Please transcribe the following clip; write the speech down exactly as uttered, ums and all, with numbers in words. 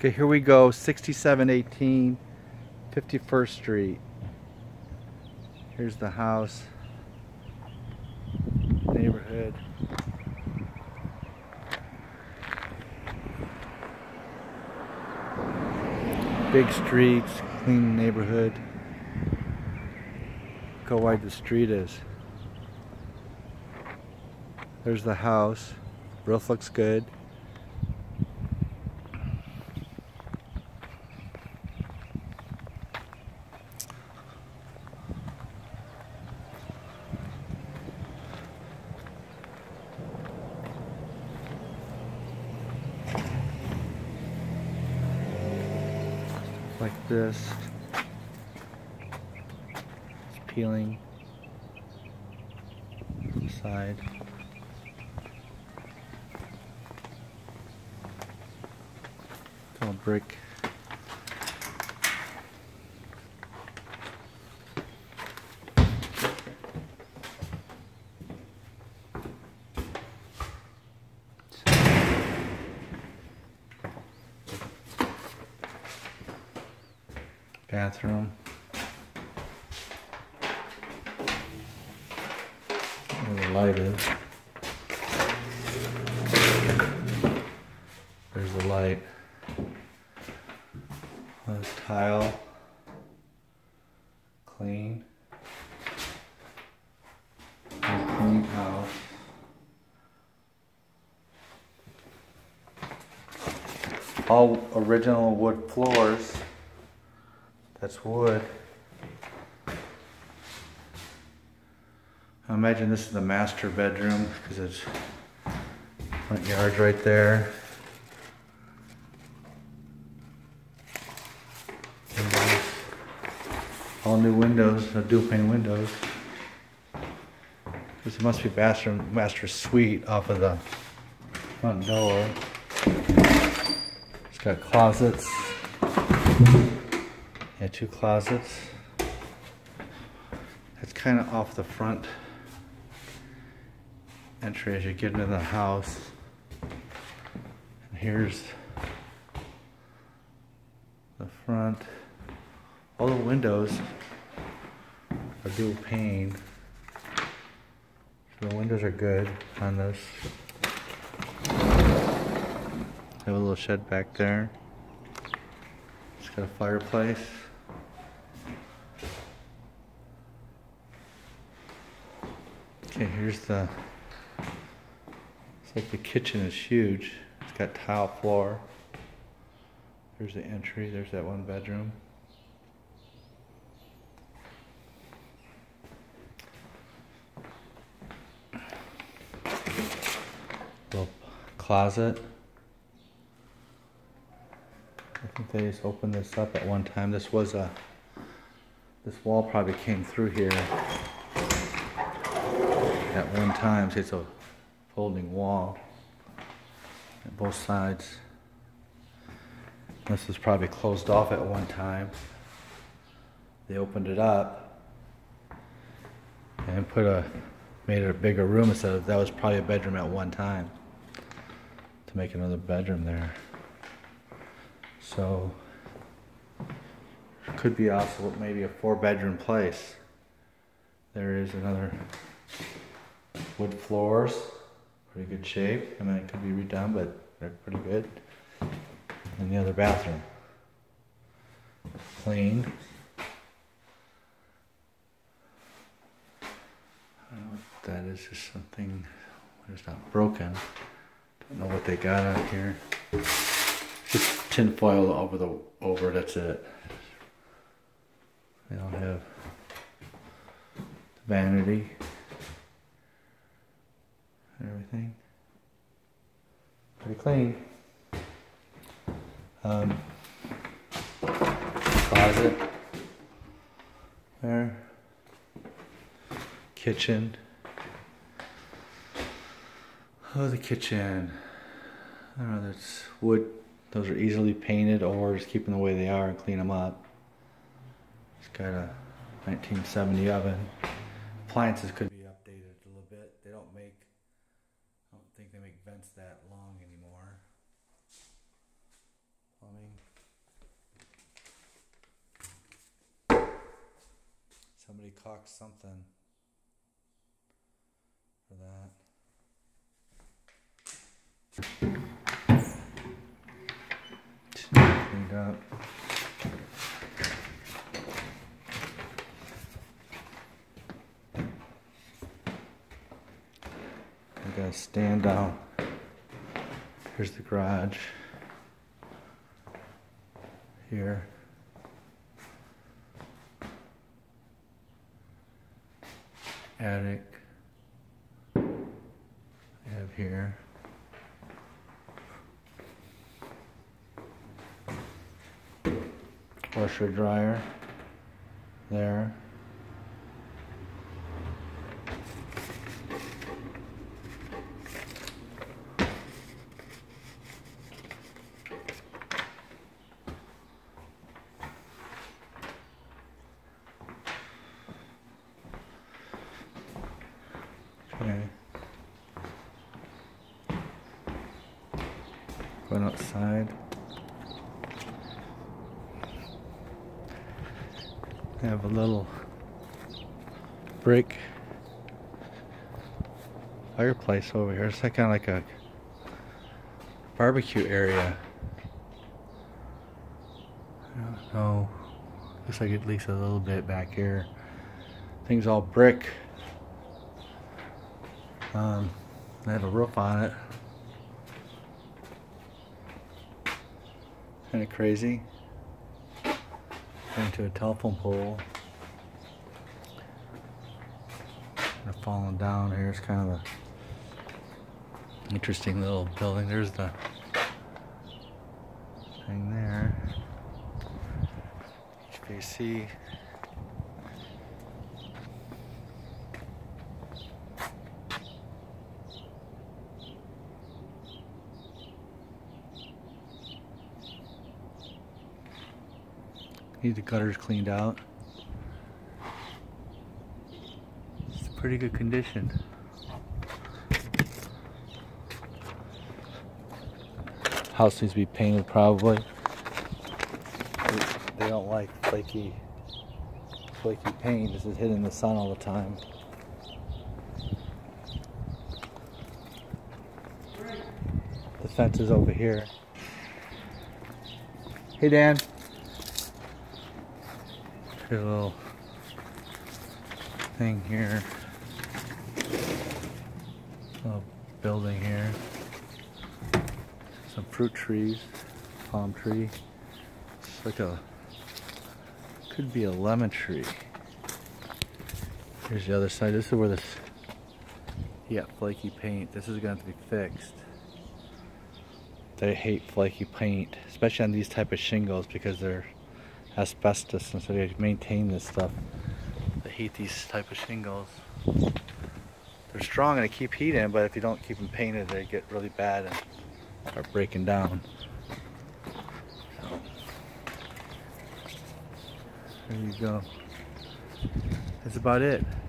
Okay, here we go, sixty-seven eighteen fifty-first Street. Here's the house, neighborhood. Big streets, clean neighborhood. Look how wide the street is. There's the house. Roof looks good. Like this. It's peeling. Side. It's all brick. Bathroom. Where the light is. There's the light. Uh, tile. Clean. A clean house. All original wood floors. That's wood. I imagine this is the master bedroom because it's front yard right there. Windows. All new windows, no dual pane windows. This must be bathroom, master suite off of the front door. It's got closets. Yeah, two closets. It's kind of off the front entry as you get into the house. And here's the front. All the windows are dual pane. So the windows are good on this. Have a little shed back there. It's got a fireplace. Okay, here's the, it's like the kitchen is huge. It's got tile floor. There's the entry, there's that one bedroom. Little closet. I think they just opened this up at one time. This was a, this wall probably came through here at one time. See, it's a folding wall at both sides. This was probably closed off at one time. They opened it up and put a, made it a bigger room instead of, that was probably a bedroom at one time, to make another bedroom there. So it could be also maybe a four bedroom place. There is another wood floors, pretty good shape. I mean, it could be redone, but they're pretty good. And the other bathroom, clean. I don't know what that is, just something, it's not broken. Don't know what they got out here. Just tin foil over the, over, that's it. They don't have vanity. Everything pretty clean. Um, closet there. Kitchen. Oh, the kitchen. I don't know. That's wood. Those are easily painted, or just keep them the way they are and clean them up. It's got a nineteen seventy oven. Appliances could be updated a little bit. They don't make. I don't think they make vents that long anymore. Plumbing. Somebody caulked something for that. Cleaned up. I got a stand down. Here's the garage. Here. Attic. I have here. Washer dryer. There. Okay. Going outside. I have a little brick fireplace over here. It's kind of like a barbecue area. I don't know. Looks like at least a little bit back here. Thing's all brick. Um, I have a roof on it. Kind of crazy. Into a telephone pole. Kind of falling down here. It's kind of a interesting little building. There's the thing there. H V A C. Need the gutters cleaned out. It's in pretty good condition. House needs to be painted probably. They don't like flaky, flaky paint. This is hitting in the sun all the time. The fence is over here. Hey Dan. A little thing here, little building here, some fruit trees, palm tree. It's like a, could be a lemon tree. Here's the other side. This is where this, yeah, flaky paint. This is going to have to be fixed. They hate flaky paint, especially on these type of shingles because they're asbestos, and so they maintain this stuff. They hate these type of shingles. They're strong and they keep heat in, but if you don't keep them painted, they get really bad and start breaking down. So, there you go. That's about it.